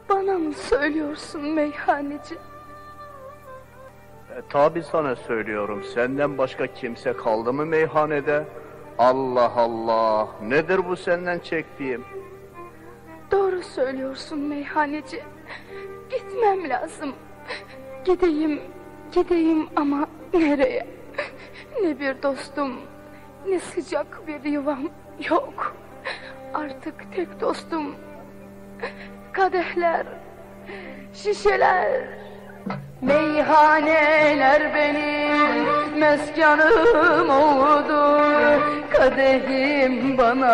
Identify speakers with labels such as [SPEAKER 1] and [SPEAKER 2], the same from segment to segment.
[SPEAKER 1] Bana mı söylüyorsun meyhaneci?
[SPEAKER 2] Tabi sana söylüyorum. Senden başka kimse kaldı mı meyhanede? Allah Allah! Nedir bu senden çektiğim?
[SPEAKER 1] Doğru söylüyorsun meyhaneci. Gitmem lazım. Gideyim ama nereye? Ne bir dostum, ne sıcak bir yuvam yok. Artık tek dostum kadehler, şişeler. Meyhaneler benim meskanım oldu. Kadehim bana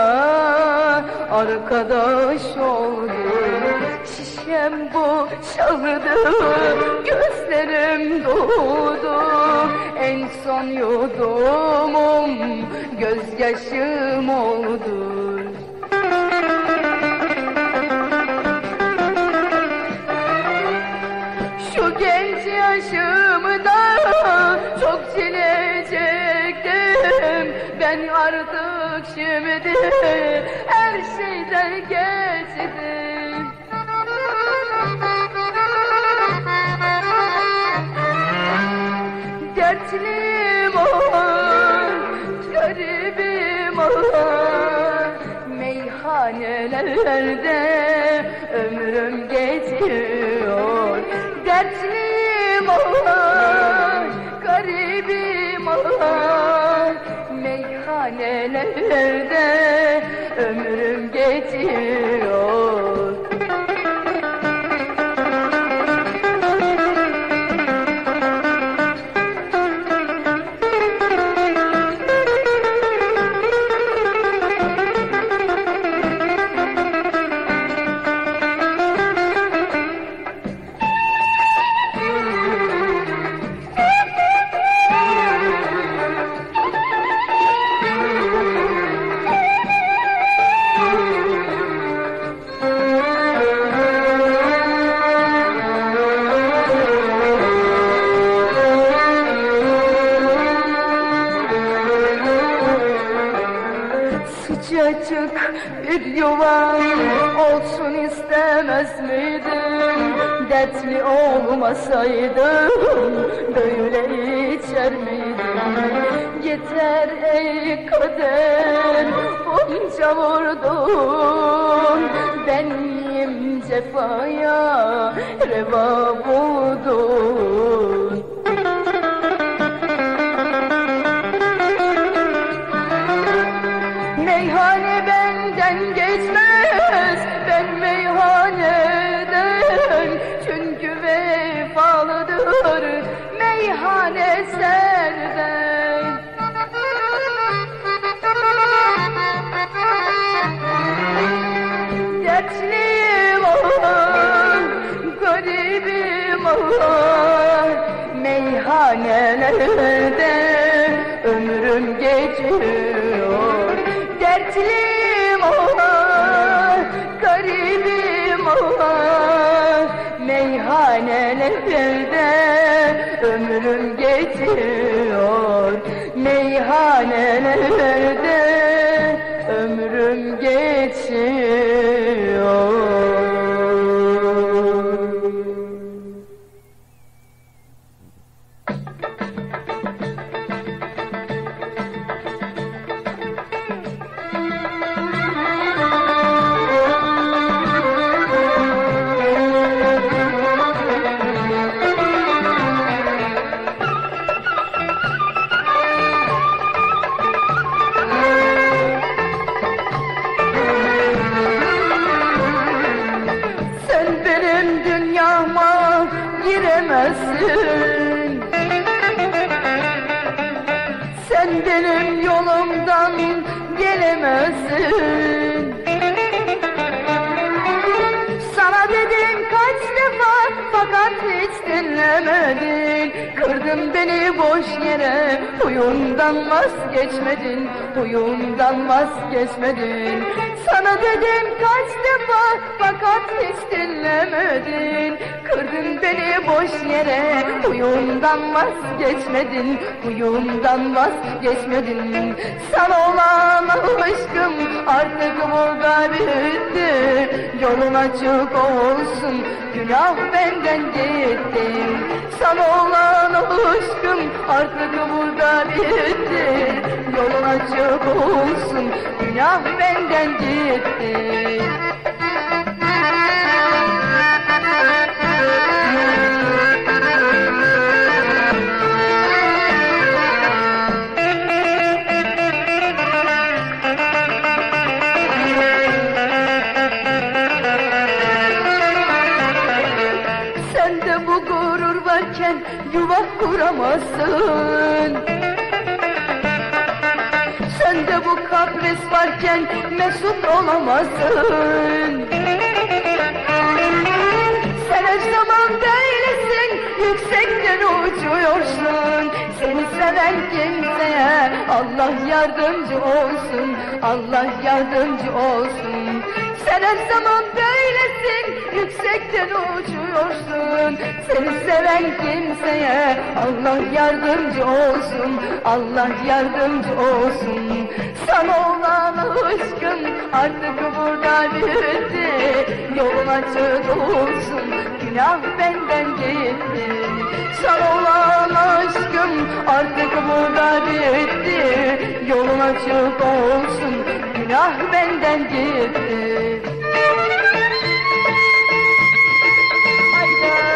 [SPEAKER 1] arkadaş oldu. Şişem boşaldı, gözlerim doldu. En son yudumum gözyaşım oldu. Şu genç yaşımda çok çilecektim. Ben artık şimdi her şeyden geçtim. Dertliyim garibim meyhanelerde ömrüm geçiyor. Dertliyim garibim meyhanelerde ömrüm geçiyor. Sıcacık bir yuvam olsun istemez miydim? Dertli olmasaydım böyle içer miydim? Yeter ey kader, bunca vurdun. Ben miyim cefaya reva buldun? Meyhane benden geçmez, ben meyhaneden. Çünkü vefalıdır meyhane senden. Dertliyim garibim meyhanelerde ömrüm geçiyor. Dertliyim garibim meyhanelerde ömrüm geçiyor. Meyhanelerde ömrüm geçiyor. Giremezsin. Sen benim yolumdan gelemezsin. Sana dedim kaç defa fakat hiç dinlemedin. Kırdın beni boş yere, huyundan vazgeçmedin, huyundan vazgeçmedin. Sana dedim kaç defa fakat hiç dinlemedin. dinlemedin. Kırdın beni boş yere, huyumdan vazgeçmedin, huyumdan vazgeçmedin. Sana olan aşkım artık burada bitti. Yolun açık olsun, günah benden gitti. Sana olan aşkım artık burada bitti. Yolun açık olsun, günah benden gitti. Sende bu gurur varken yuva kuramazsın. Sende bu kapris varken mesut olamazsın. Sen her zaman böylesin, yüksekten uçuyorsun. Seni seven kimseye Allah yardımcı olsun, Allah yardımcı olsun. Sen her zaman böylesin, yüksekten uçuyorsun. Seni seven kimseye Allah yardımcı olsun, Allah yardımcı olsun. Sana olan aşkım artık burada bitti. Yolun açık olsun, günah benden gitti. Sana olan aşkım artık burada bitti. Yolun açık olsun, günah benden gitti. Hayda!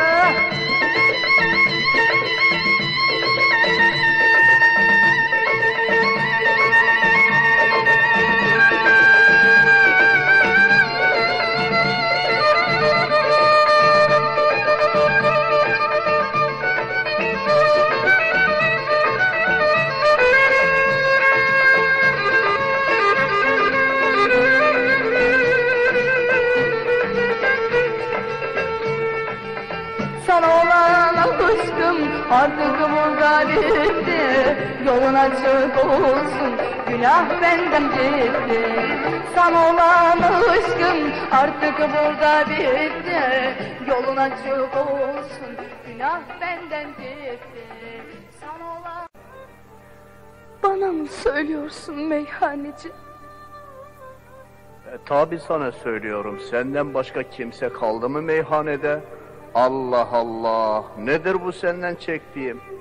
[SPEAKER 1] Sana olan aşkım artık burada bitti. Yolun açık olsun, günah benden gitti. Sana olan aşkım artık burada bitti. Yolun açık olsun, günah benden gitti. Sana olan... Bana mı söylüyorsun meyhaneci?
[SPEAKER 2] Tabi sana söylüyorum, senden başka kimse kaldı mı meyhanede? Allah Allah, nedir bu senden çektiğim?